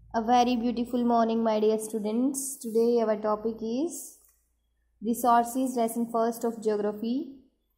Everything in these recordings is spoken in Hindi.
A very beautiful morning, my dear students. Today our topic is resources, lesson first of geography.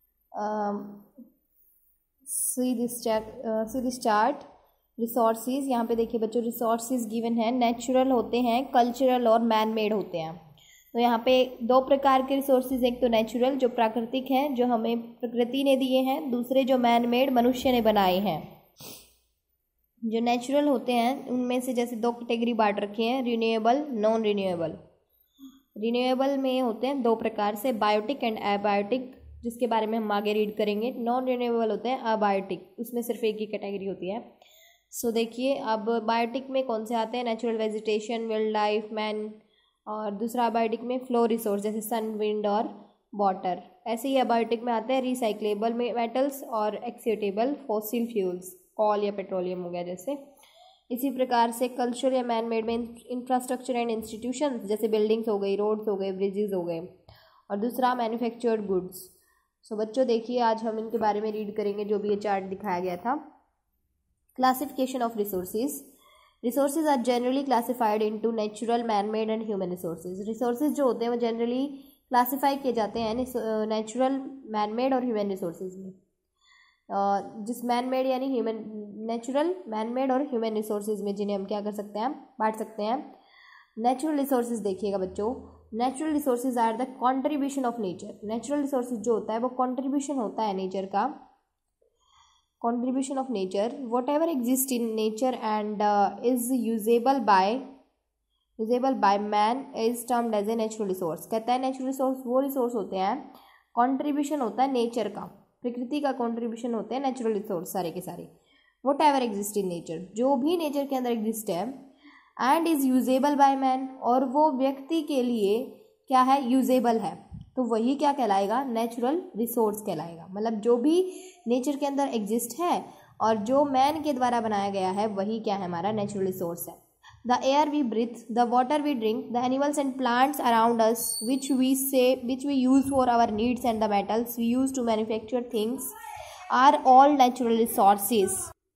See this chart. Resources यहाँ पे देखिए बच्चों, रिसोर्सेज गिवन है, नेचुरल होते हैं, कल्चरल और मैन मेड होते हैं। तो यहाँ पे दो प्रकार के रिसोर्सेज, एक तो नेचुरल जो प्राकृतिक हैं, जो हमें प्रकृति ने दिए हैं, दूसरे जो मैन मेड मनुष्य ने बनाए हैं। जो नेचुरल होते हैं उनमें से जैसे दो कैटेगरी बांट रखी हैं, रिन्यूएबल, नॉन रिन्यूएबल। रिन्यूएबल में होते हैं दो प्रकार से, बायोटिक एंड एबायोटिक, जिसके बारे में हम आगे रीड करेंगे। नॉन रिन्यूएबल होते हैं अबायोटिक, उसमें सिर्फ एक ही कैटेगरी होती है। सो देखिए अब बायोटिक में कौन से आते हैं, natural vegetation, wild life, man, और दूसरा अबायोटिक में फ्लो रिसोर्स जैसे सन, विंड और वाटर। ऐसे ही अबायोटिक में आते हैं रिसाइक्लेबल मेटल्स और एक्सेटेबल फॉसिल फ्यूल्स, ऑयल या पेट्रोलियम हो गया जैसे। इसी प्रकार से कल्चरल या मैन मेड में इंफ्रास्ट्रक्चर एंड इंस्टीट्यूशन जैसे बिल्डिंग्स हो गई, रोड्स हो गए, ब्रिजेस हो गए, और दूसरा मैन्युफैक्चर्ड गुड्स। सो बच्चों देखिए आज हम इनके बारे में रीड करेंगे जो भी ये चार्ट दिखाया गया था। Classification of resources. Resources are generally classified into natural, man made and human resources. Resources जो होते हैं वो जनरली क्लासिफाई किए जाते हैं नेचुरल, मैन मेड और ह्यूमन रिसोर्सेज में। जिस मैन मेड यानी ह्यूमन, नेचुरल, मैन मेड और ह्यूमन रिसोर्सेज में, जिन्हें हम क्या कर सकते हैं, बांट सकते हैं। नेचुरल रिसोर्सेज देखिएगा बच्चों, natural resources are the contribution of nature. Natural resources जो होता है वो कॉन्ट्रीब्यूशन होता है नेचर का, contribution of nature, whatever exists in nature and is usable by man is termed as a natural resource। कहता है नेचुरल रिसोर्स वो रिसोर्स होते हैं, कंट्रीब्यूशन होता है नेचर का, प्रकृति का कंट्रीब्यूशन होते हैं नेचुरल रिसोर्स सारे के सारे। whatever exists in nature, जो भी नेचर के अंदर एग्जिस्ट है, and is usable by man, और वो व्यक्ति के लिए क्या है, यूजेबल है, तो वही क्या कहलाएगा, नेचुरल रिसोर्स कहलाएगा। मतलब जो भी नेचर के अंदर एग्जिस्ट है और जो मैन के द्वारा बनाया गया है वही क्या है, हमारा नेचुरल रिसोर्स है। The air we breathe, the water we drink, the animals and plants around us which we use for our needs, and the metals we use to manufacture things are all natural resources.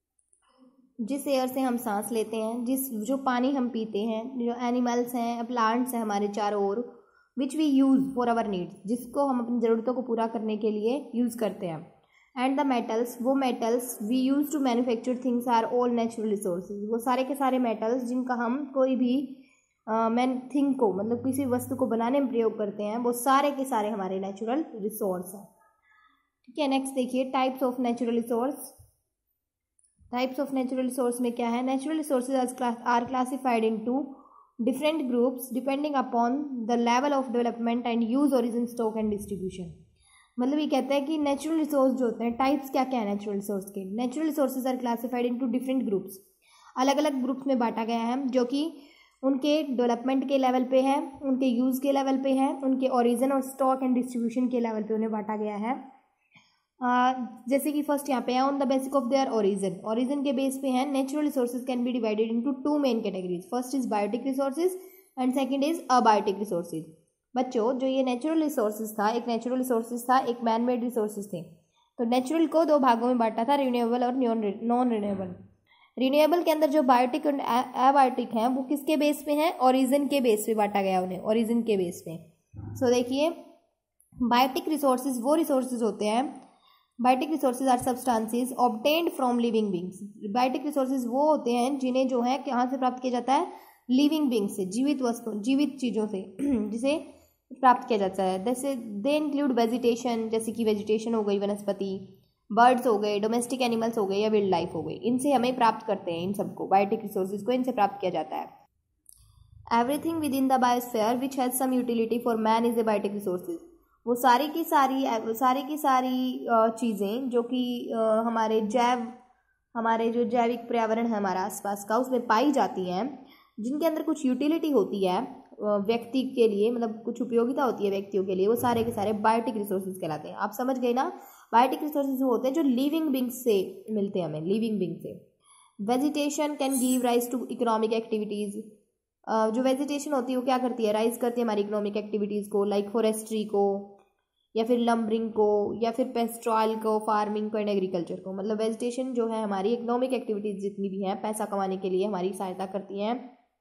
जिस एयर से हम सांस लेते हैं, जो पानी हम पीते हैं, जो एनिमल्स हैं, प्लांट्स हैं हमारे चारों ओर, which we use for our needs, जिसको हम अपनी ज़रूरतों को पूरा करने के लिए यूज़ करते हैं, एंड द मेटल्स, वो metals we use to manufacture things are all natural resources. वो सारे के सारे मेटल्स जिनका हम कोई भी थिंग को, मतलब किसी वस्तु को बनाने में प्रयोग करते हैं, वो सारे के सारे हमारे नेचुरल रिसोर्स हैं। ठीक है, नेक्स्ट देखिए types of natural resource. Types of natural resource में क्या है, natural resources are classified into different groups depending upon the level of development and use, origin, stock and distribution। मतलब ये कहता है कि नेचुरल रिसोर्स जो होते हैं, टाइप्स क्या क्या है नेचुरल रिसोर्स के। Natural resources are classified into different groups, अलग अलग ग्रुप्स में बांटा गया है, जो कि उनके डेवलपमेंट के लेवल पे है, उनके यूज़ के लेवल पे है, उनके ओरिजिन और स्टॉक एंड डिस्ट्रीब्यूशन के लेवल पे उन्हें बांटा गया है। जैसे कि फर्स्ट यहाँ पे है on the basic of their origin, origin के बेस पे है। Natural resources can be divided into two main categories, first is biotic resources and second is abiotic resources. बच्चों जो ये नेचुरल रिसोर्सेज था, एक नेचुरल रिसोर्सेज था, एक मैन मेड रिसोर्सेज थे। तो नेचुरल को दो भागों में बांटा था, रिन्यूएबल और नॉन रिन्यूएबल। रिन्यूएबल के अंदर जो बायोटिक और अबायोटिक हैं वो किसके बेस पे हैं, ओरिजिन के बेस पे बांटा गया उन्हें, ओरिजिन के बेस पे। सो देखिए बायोटिक रिसोर्सेज वो रिसोर्सेज होते हैं, biotic resources are substances obtained from living beings. Biotic resources वो होते हैं जिन्हें जो है कहाँ से प्राप्त किया जाता है, लिविंग बींग से, जीवित वस्तु, जीवित चीज़ों से जिसे प्राप्त किया जाता है। जैसे दे इंक्लूड वेजिटेशन, जैसे कि वेजिटेशन हो गई, वनस्पति, बर्ड्स हो गए, डोमेस्टिक एनिमल्स हो गए या वाइल्ड लाइफ हो गई, इनसे हमें प्राप्त करते हैं, इन सबको बायोटिक रिसोर्सेज को इनसे प्राप्त किया जाता है। Everything within the biosphere which has some utility for man is a biotic resources. वो सारी की सारी चीज़ें जो कि हमारे जो जैविक पर्यावरण है हमारा आसपास का, उसमें पाई जाती हैं, जिनके अंदर कुछ यूटिलिटी होती है व्यक्ति के लिए, मतलब कुछ उपयोगिता होती है व्यक्तियों के लिए, वो सारे के सारे बायोटिक रिसोर्सेज कहलाते हैं। आप समझ गए ना, बायोटिक रिसोर्सेज वो होते हैं जो लिविंग बींग्स से मिलते हैं हमें, लिविंग बींग से। Vegetation can give rise to economic activities. जो वेजिटेशन होती है वो क्या करती है, राइज करती है हमारी इकोनॉमिक एक्टिविटीज़ को, लाइक फॉरेस्ट्री को, या फिर लम्बरिंग को, या फिर पेस्ट्रॉयल को, फार्मिंग को एंड एग्रीकल्चर को। मतलब वेजिटेशन जो है हमारी इकोनॉमिक एक्टिविटीज़ जितनी भी हैं, पैसा कमाने के लिए हमारी सहायता करती हैं,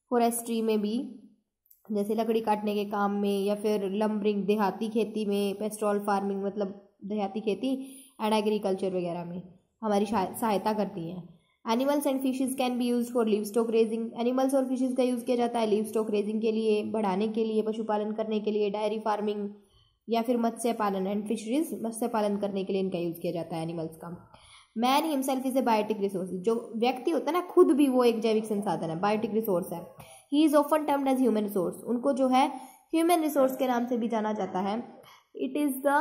फॉरेस्ट्री में भी, जैसे लकड़ी काटने के काम में, या फिर लम्बरिंग देहाती खेती में, पेस्टोरल फार्मिंग मतलब देहाती खेती, एंड एग्रीकल्चर वगैरह में हमारी सहायता करती हैं। Animals and fishes can be use for livestock raising. Animals और फिशेज का यूज़ किया जाता है लिव स्टॉक रेजिंग के लिए, बढ़ाने के लिए, पशुपालन करने के लिए, डायरी फार्मिंग या फिर मत्स्य पालन एंड फिशरीज, मत्स्य पालन करने के लिए इनका यूज़ किया जाता है एनिमल्स का। Man himself is a biotic resource. जो व्यक्ति होता है ना खुद भी वो एक जैविक संसाधन है, बायोटिक रिसोर्स है। He is often termed as human resource. उनको जो है ह्यूमन रिसोर्स के नाम से भी जाना जाता है। It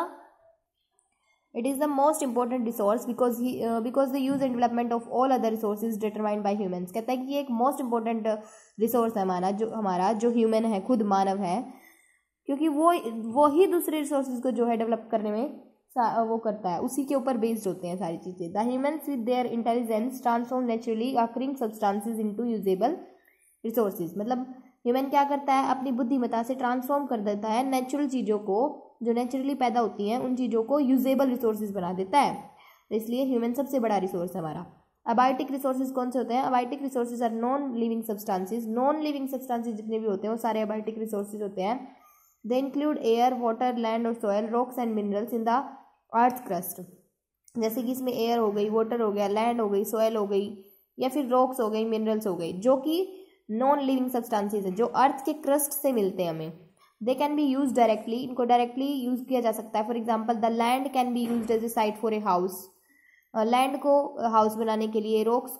is the most important resource because the use and development of all other resources determined by humans. कहता है कि ये एक मोस्ट इंपॉर्टेंट रिसोर्स है हमारा जो ह्यूमन है, खुद मानव है, क्योंकि वो ही दूसरे रिसोर्सेज को जो है डेवलप करने में वो करता है, उसी के ऊपर बेस्ड होते हैं सारी चीज़ें। The humans with their intelligence transform naturally occurring substances into usable resources. मतलब ह्यूमन क्या करता है, अपनी बुद्धिमत्ता से ट्रांसफॉर्म कर देता है नेचुरल चीज़ों को, जो नेचुरली पैदा होती हैं उन चीज़ों को यूजेबल रिसोर्सेज बना देता है। इसलिए ह्यूमन सबसे बड़ा रिसोर्स है हमारा। अबायोटिक रिसोर्सेज कौन से होते हैं? Abiotic resources are non living substances. Non living substances जितने भी होते हैं वो सारे अबायोटिक रिसोर्सेज होते हैं। They include air, water, land और soil, rocks and minerals in the earth crust. जैसे कि इसमें एयर हो गई, वाटर हो गया, लैंड हो गई, सॉयल हो गई, या फिर रॉक्स हो गई, मिनरल्स हो गई, जो कि नॉन लिविंग सब्सटेंसेज है, जो अर्थ के क्रस्ट से मिलते हैं हमें। They can be use directly. इनको डायरेक्टली यूज किया जा सकता है। For example the land can be use as a site for a house. Land को हाउस बनाने के लिए, रॉक्स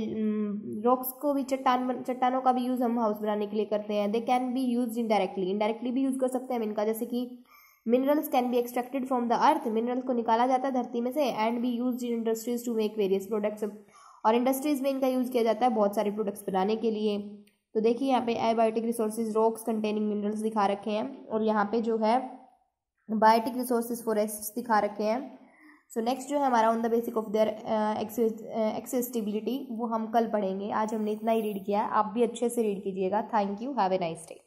को भी चट्टानों का भी यूज हम हाउस बनाने के लिए करते हैं। They can be use indirectly भी यूज कर सकते हैं हम इनका। जैसे कि minerals can be extracted from the earth. Minerals को निकाला जाता है धरती में से, and be use in industries to make various products. और इंडस्ट्रीज में इनका यूज किया जाता है बहुत सारे प्रोडक्ट्स बनाने के लिए। तो देखिए यहाँ पे abiotic resources rocks containing minerals दिखा रखे हैं, और यहाँ पे जो है बायोटिक रिसोर्सेज फॉरेस्ट्स दिखा रखे हैं। सो नेक्स्ट जो है हमारा on the basic of their accessibility, वो हम कल पढ़ेंगे। आज हमने इतना ही रीड किया है, आप भी अच्छे से रीड कीजिएगा। Thank you, have a nice day.